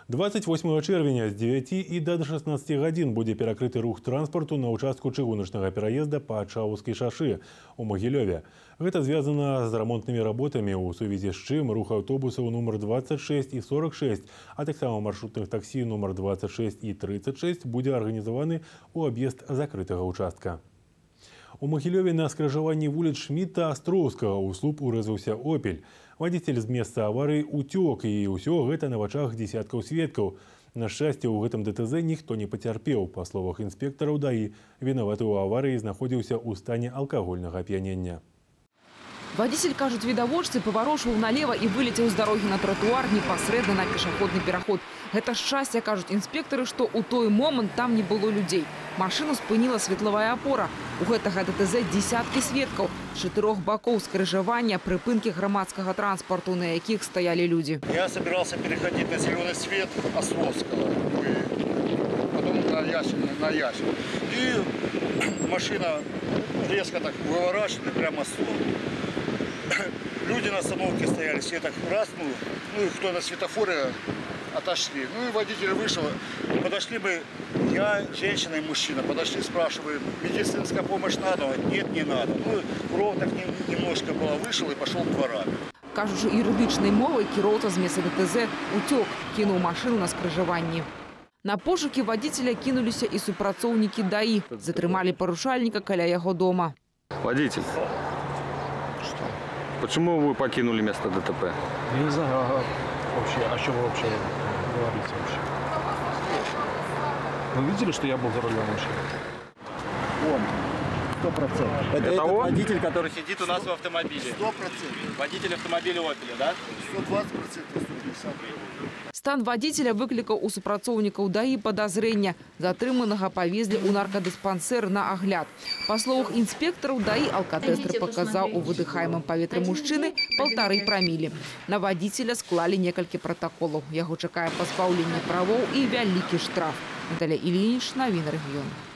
28 чэрвеня з 9 і да 16 гадзін будзе перакрыты рух транспарту на ўчастку чыгуначнага пераезда па Чаўскай шашы у Магілёве. Гэта звязана з рамонтнымі работамі, у сувязі з чым рух аўтобусаў нумар 26 і 46, а таксама маршрутных таксі нумар 26 і 36 будзе арганізаваны ў аб'езд закрытага ўчастка. У Магілёве на скрыжаванні вуліц Шмідта Астроўскага ў слуп урэзваўся «Опель». Вадзіцель з месца аварыі уцёк, і ўсё гэта на вачах дзесяткаў сведкаў. На шчасце, у гэтым ДТЗ ніхто не пацярпеў. Па словах інспектараў ДАІ, вінаваты ў аварыі знаходзіўся ў стане алкагольнага ап'янення. Водитель, кажут видоводцы, поворошил налево и вылетел с дороги на тротуар непосредственно на пешеходный переход. Это счастье, кажут инспекторы, что у той момент там не было людей. Машину спынила светловая опора. У гэтага ДТЗ десятки сведков. С 4 боков скрыжавання, припынки громадского транспорту, на яких стояли люди. Я собирался переходить на зеленый свет Островского, потом на Ясень. И машина резко так выворачивает прямо с Люди на остановке стояли, все так раз, ну и кто на светофоре отошли. Ну и водитель вышел, подошли бы, я, женщина и мужчина, подошли, спрашивают, медицинская помощь надо? Нет, не надо. Ну, кровь так немножко была, вышел и пошел дворами. Кажуть, що юридичною мовою кіроўца з места ДТЗ утёк, кинул машину на скрыжаванні. На пошуки водителя кинулись и супрацоўнікі ДАИ. Затрымали порушальника каля яго дома. Водитель. Почему вы покинули место ДТП? Я не знаю, вообще, о чем вы вообще говорите вообще. Вы видели, что я был за рулем машины? Он. 100%. Это он? водитель, который сидит у нас в автомобиле. 100%. Водитель автомобиля «Опеля», да? 120%, 150%. Стан водителя выкликаў у супрацоўнікаў ДАИ подозрения. Затрыманага повезли у наркодиспансер на огляд. По словах инспекторов ДАИ, алкотестер показал у выдыхаемом поветры мужчины 1,5 промилле. На водителя склали несколько протоколов. Яго чакае пазбаўленне правоў и вялікі штраф. Наталья Ильинич, Новины региона.